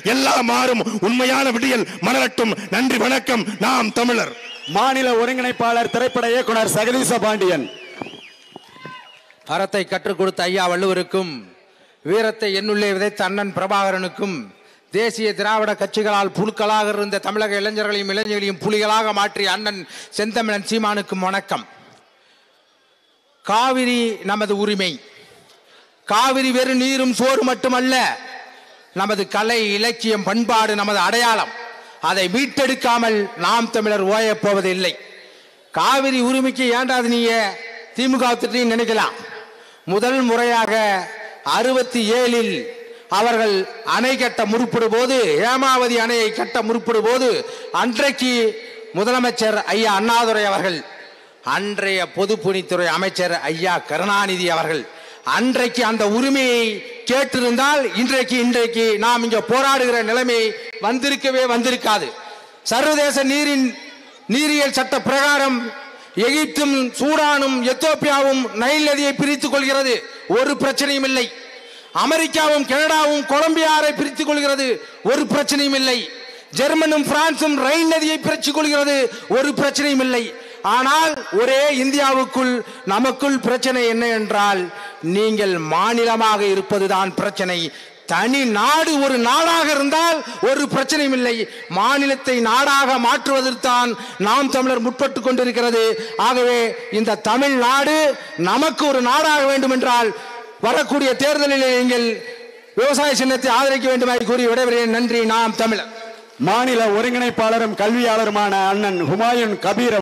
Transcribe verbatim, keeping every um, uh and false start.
எல்லாம் மாறும். உண்மையான விடியல் மலரட்டும். நன்றி, வணக்கம். நாம் தமிழர். மாநில ஒருங்கிணைப்பாளர் திரைப்பட இயக்குனர் சகதீச பாண்டியன். அறத்தை கற்றுக் கொடுத்த ஐயா வள்ளுவருக்கும், வீரத்தை என்னுள்ளே விதைத்த அண்ணன் பிரபாகரனுக்கும், தேசிய திராவிட கட்சிகளால் புழுக்களாக இருந்த தமிழக இளைஞர்களையும் இளைஞர்களையும் புலிகளாக மாற்றிய அண்ணன் செந்தமிழன் சீமானுக்கும் வணக்கம். காவிரி நமது உரிமை. காவிரி வெறும் நீரும் சோறு மட்டுமல்ல, நமது கலை, இலக்கியம், பண்பாடு, நமது அடையாளம். அதை மீட்டெடுக்காமல் நாம் தமிழர் ஓயப் போவதில்லை. காவிரி உரிமைக்கு ஏண்டாது நீங்க திமுக நினைக்கலாம். முதல் முறையாக அறுபத்தி ஏழில் அவர்கள் அணை கட்ட முற்படும் போது, ஹேமாவதி அணையை கட்ட முற்படும் போது, அன்றைக்கு முதலமைச்சர் ஐயா அண்ணாதுரை அவர்கள், அன்றைய பொதுப்பணித்துறை அமைச்சர் ஐயா கருணாநிதி அவர்கள் அன்றைக்கு அந்த உரிமையை கேட்டிருந்தால் இன்றைக்கு இன்றைக்கு நாம் இங்க போராடுகிற நிலைமை வந்திருக்கவே வந்திருக்காது. சர்வதேச நீரின் நீரியல் சட்ட பிரகாரம் எகிப்தும் சூடானும் எத்தோப்பியாவும் நைல் நதியை பிரித்துக் கொள்கிறது, ஒரு பிரச்சனையும் இல்லை. அமெரிக்காவும் கனடாவும் கொலம்பியாரை பிரித்துக் கொள்கிறது, ஒரு பிரச்சனையும் இல்லை. ஜெர்மனும் பிரான்சும் ரைன் நதியை பிரித்துக் கொள்கிறது, ஒரு பிரச்சனையும் இல்லை. ஆனால் ஒரே இந்தியாவுக்குள் நமக்குள் பிரச்சனை என்ன என்றால், நீங்கள் மாநிலமாக இருப்பதுதான் பிரச்சனை. தனி நாடு ஒரு நாடாக இருந்தால் ஒரு பிரச்சனையும் இல்லை. மாநிலத்தை நாடாக மாற்றுவதற்கான் நாம் தமிழர் முற்பட்டு கொண்டிருக்கிறது. ஆகவே இந்த தமிழ்நாடு நமக்கு ஒரு நாடாக வேண்டும் என்றால் வரக்கூடிய தேர்தலில் நீங்கள் விவசாய சின்னத்தை ஆதரிக்க வேண்டுமாய் கூறி விடைபெறுகிறேன். நன்றி. நாம் தமிழர். மாநில ஒருங்கிணைப்பாளரும் கல்வியாளருமான அண்ணன் ஹுமாயூன் கபீர்